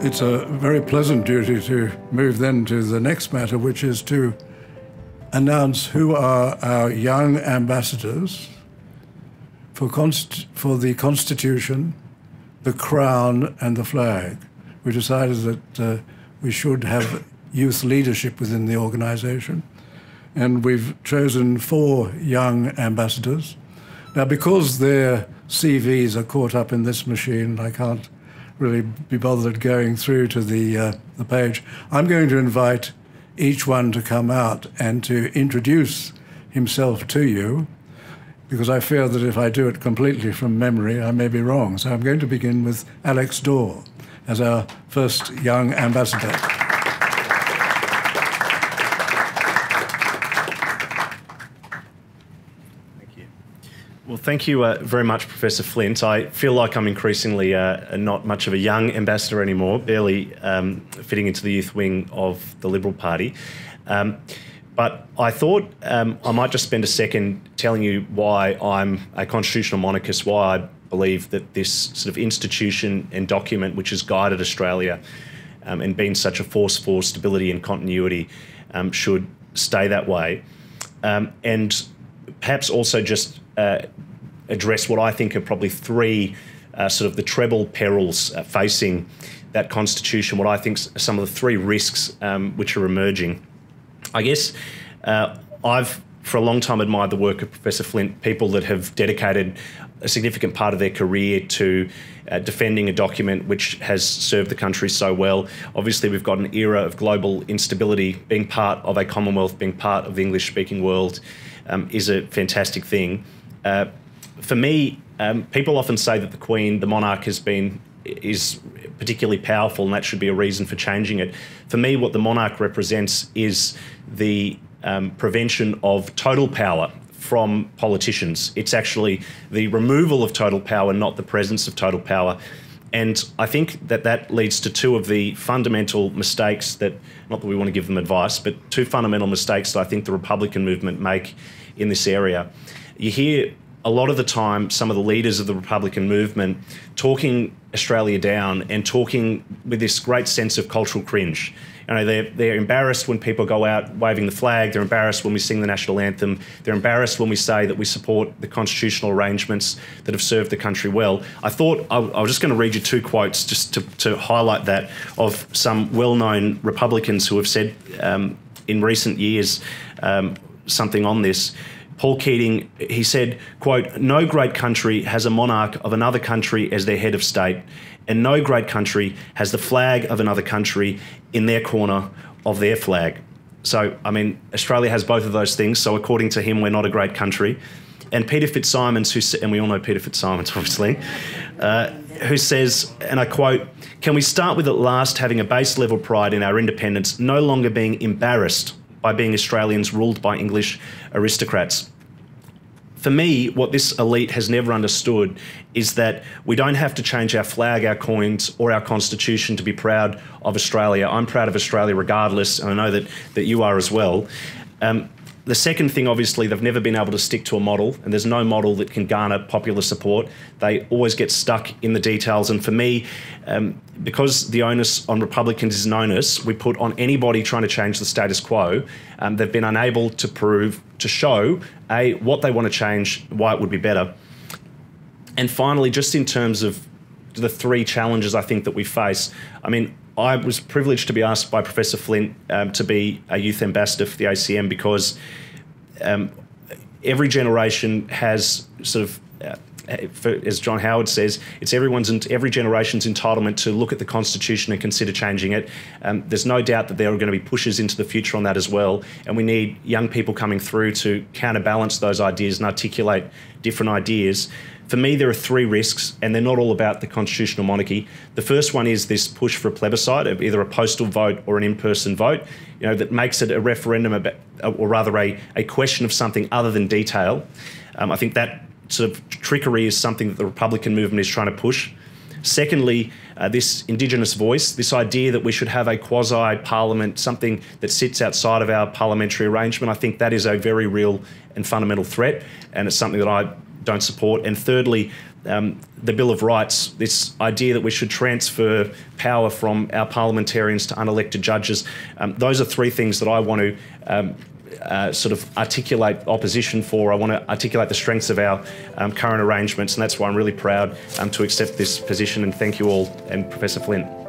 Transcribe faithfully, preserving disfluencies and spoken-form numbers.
It's a very pleasant duty to move then to the next matter, which is to announce who are our young ambassadors for, const for the Constitution, the Crown and the flag. We decided that uh, we should have youth leadership within the organisation, and we've chosen four young ambassadors. Now, because their C Vs are caught up in this machine, I can't really be bothered going through to the, uh, the page. I'm going to invite each one to come out and to introduce himself to you, because I fear that if I do it completely from memory, I may be wrong. So I'm going to begin with Alex Daw as our first young ambassador. Well, thank you uh, very much, Professor Flint. I feel like I'm increasingly uh, not much of a young ambassador anymore, barely um, fitting into the youth wing of the Liberal Party. Um, but I thought um, I might just spend a second telling you why I'm a constitutional monarchist, why I believe that this sort of institution and document which has guided Australia um, and been such a force for stability and continuity um, should stay that way. Um, and perhaps also just Uh, address what I think are probably three uh, sort of the treble perils uh, facing that constitution, what I think are some of the three risks um, which are emerging. I guess uh, I've for a long time admired the work of Professor Flint, people that have dedicated a significant part of their career to uh, defending a document which has served the country so well. Obviously, we've got an era of global instability. Being part of a Commonwealth, being part of the English-speaking world um, is a fantastic thing. Uh, for me, um, people often say that the Queen, the monarch, has been is particularly powerful, and that should be a reason for changing it. For me, what the monarch represents is the um, prevention of total power from politicians. It's actually the removal of total power, not the presence of total power. And I think that that leads to two of the fundamental mistakes that, not that we want to give them advice, but two fundamental mistakes that I think the Republican movement make in this area. You hear a lot of the time some of the leaders of the Republican movement talking Australia down and talking with this great sense of cultural cringe. You know, they're, they're embarrassed when people go out waving the flag. They're embarrassed when we sing the national anthem. They're embarrassed when we say that we support the constitutional arrangements that have served the country well. I thought I, I was just going to read you two quotes just to, to highlight that of some well-known Republicans who have said um, in recent years um, something on this. Paul Keating, he said, quote, "No great country has a monarch of another country as their head of state, and no great country has the flag of another country in their corner of their flag." So, I mean, Australia has both of those things. So according to him, we're not a great country. And Peter Fitzsimons, who, and we all know Peter Fitzsimons, obviously, uh, who says, and I quote, "Can we start with at last having a base level pride in our independence, no longer being embarrassed by being Australians ruled by English aristocrats?" For me, what this elite has never understood is that we don't have to change our flag, our coins, or our constitution to be proud of Australia. I'm proud of Australia regardless, and I know that, that you are as well. Um, The second thing, obviously, they've never been able to stick to a model, and there's no model that can garner popular support. They always get stuck in the details. And for me, um, because the onus on Republicans is an onus we put on anybody trying to change the status quo, um, they've been unable to prove, to show, A, what they want to change, why it would be better. And finally, just in terms of the three challenges I think that we face, I mean, I was privileged to be asked by Professor Flint um, to be a youth ambassador for the A C M because um, every generation has sort of, uh, for, as John Howard says, it's everyone's every generation's entitlement to look at the Constitution and consider changing it. Um, there's no doubt that there are going to be pushes into the future on that as well, and we need young people coming through to counterbalance those ideas and articulate different ideas. For me, there are three risks, and they're not all about the constitutional monarchy. The first one is this push for a plebiscite, of either a postal vote or an in-person vote, you know, that makes it a referendum about, or rather a, a question of something other than detail. Um, I think that sort of trickery is something that the Republican movement is trying to push. Secondly, uh, this Indigenous voice, this idea that we should have a quasi-parliament, something that sits outside of our parliamentary arrangement, I think that is a very real and fundamental threat, and it's something that I don't support. And thirdly, um, the Bill of Rights, this idea that we should transfer power from our parliamentarians to unelected judges. Um, those are three things that I want to um, uh, sort of articulate opposition for. I want to articulate the strengths of our um, current arrangements, and that's why I'm really proud um, to accept this position, and thank you all and Professor Flint.